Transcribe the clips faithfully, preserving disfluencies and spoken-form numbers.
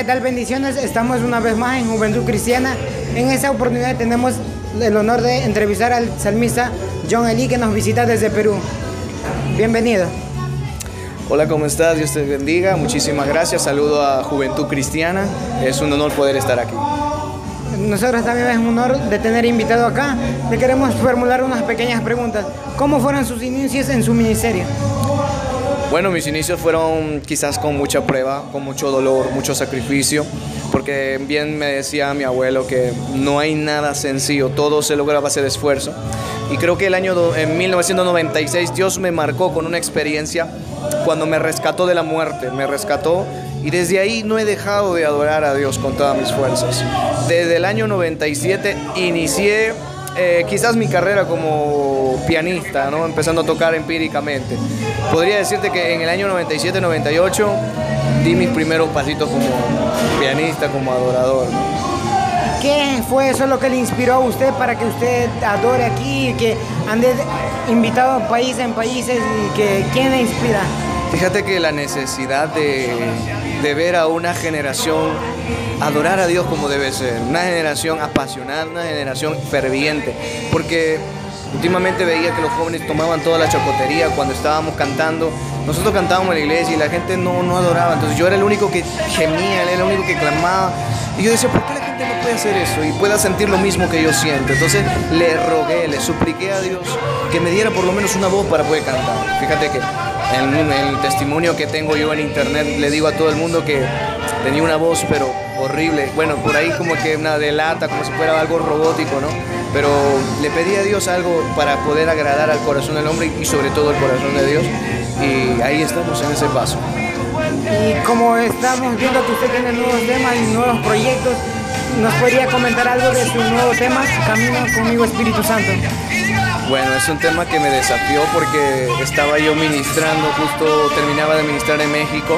¿qué tal? Bendiciones. Estamos una vez más en Juventud Cristiana. En esta oportunidad tenemos el honor de entrevistar al salmista John Eli, que nos visita desde Perú. Bienvenido. Hola, ¿cómo estás? Dios te bendiga. Muchísimas gracias. Saludo a Juventud Cristiana. Es un honor poder estar aquí. Nosotros también es un honor de tener invitado acá. Le queremos formular unas pequeñas preguntas. ¿Cómo fueron sus inicios en su ministerio? Bueno, mis inicios fueron quizás con mucha prueba, con mucho dolor, mucho sacrificio, porque bien me decía mi abuelo que no hay nada sencillo, todo se logra a base de esfuerzo. Y creo que el año en mil novecientos noventa y seis Dios me marcó con una experiencia cuando me rescató de la muerte, me rescató, y desde ahí no he dejado de adorar a Dios con todas mis fuerzas. Desde el año noventa y siete inicié eh, quizás mi carrera como pianista, ¿no? Empezando a tocar empíricamente. Podría decirte que en el año noventa y siete noventa y ocho di mis primeros pasitos como pianista, como adorador, ¿no? ¿Qué fue eso lo que le inspiró a usted para que usted adore aquí y que ande invitado país en países? Y que ¿quién le inspira? Fíjate que la necesidad de, de ver a una generación adorar a Dios como debe ser, una generación apasionada, una generación ferviente, porque últimamente veía que los jóvenes tomaban toda la chocotería cuando estábamos cantando. Nosotros cantábamos en la iglesia y la gente no, no adoraba, entonces yo era el único que gemía, él era el único que clamaba, y yo decía, ¿por qué la gente no puede hacer eso y pueda sentir lo mismo que yo siento? Entonces le rogué, le supliqué a Dios que me diera por lo menos una voz para poder cantar. Fíjate que en el testimonio que tengo yo en internet le digo a todo el mundo que tenía una voz pero horrible, bueno, por ahí como que una delata, como si fuera algo robótico, ¿no? Pero le pedí a Dios algo para poder agradar al corazón del hombre y sobre todo el corazón de Dios, y ahí estamos en ese paso. Y como estamos viendo que usted tiene nuevos temas y nuevos proyectos, ¿nos podría comentar algo de su nuevo tema, Camino conmigo Espíritu Santo? Bueno, es un tema que me desafió porque estaba yo ministrando, justo terminaba de ministrar en México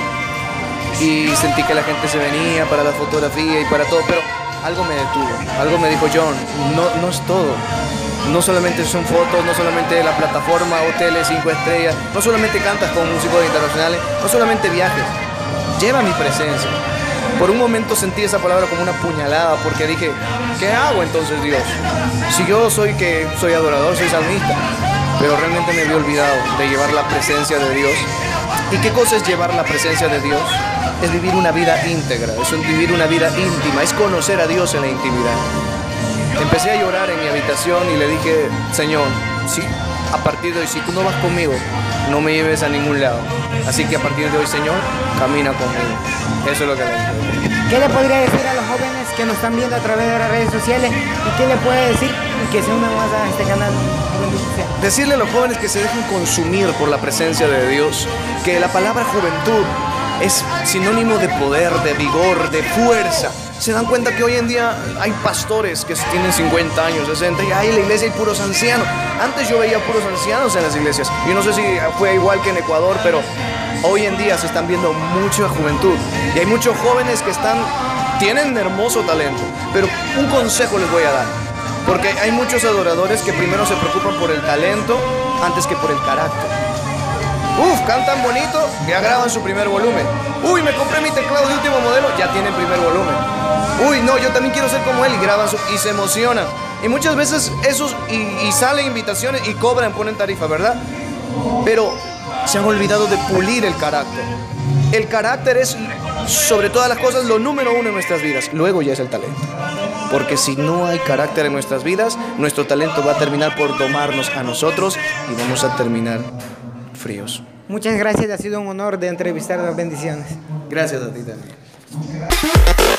y sentí que la gente se venía para la fotografía y para todo, pero algo me detuvo, algo me dijo, John, no, no es todo. No solamente son fotos, no solamente la plataforma, hoteles, cinco estrellas, no solamente cantas con músicos internacionales, no solamente viajes, lleva mi presencia. Por un momento sentí esa palabra como una puñalada, porque dije, ¿qué hago entonces, Dios? Si yo soy que soy adorador, soy salmista, pero realmente me había olvidado de llevar la presencia de Dios. ¿Y qué cosa es llevar la presencia de Dios? Es vivir una vida íntegra, es vivir una vida íntima, es conocer a Dios en la intimidad. Empecé a llorar en mi habitación y le dije, Señor, si a partir de hoy, si tú no vas conmigo, no me lleves a ningún lado. Así que a partir de hoy, Señor, camina conmigo. Eso es lo que le dije. ¿Qué le podría decir a los jóvenes que nos están viendo a través de las redes sociales? ¿Y qué le puede decir que se unan más a este canal? Decirle a los jóvenes que se dejen consumir por la presencia de Dios, que la palabra juventud es sinónimo de poder, de vigor, de fuerza. Se dan cuenta que hoy en día hay pastores que tienen cincuenta años, sesenta, y ahí en la iglesia hay puros ancianos. Antes yo veía puros ancianos en las iglesias. Yo no sé si fue igual que en Ecuador, pero hoy en día se están viendo mucha juventud. Y hay muchos jóvenes que están, tienen hermoso talento. Pero un consejo les voy a dar. Porque hay muchos adoradores que primero se preocupan por el talento antes que por el carácter. Uf, cantan bonito, ya graban su primer volumen. Uy, me compré mi teclado de último modelo, ya tienen primer volumen. Uy, no, yo también quiero ser como él, y graban su, y se emocionan. Y muchas veces esos, y, y salen invitaciones y cobran, ponen tarifa, ¿verdad? Pero se han olvidado de pulir el carácter. El carácter es, sobre todas las cosas, lo número uno en nuestras vidas. Luego ya es el talento. Porque si no hay carácter en nuestras vidas, nuestro talento va a terminar por domarnos a nosotros y vamos a terminar fríos. Muchas gracias, ha sido un honor de entrevistar. Las bendiciones. Gracias a ti también.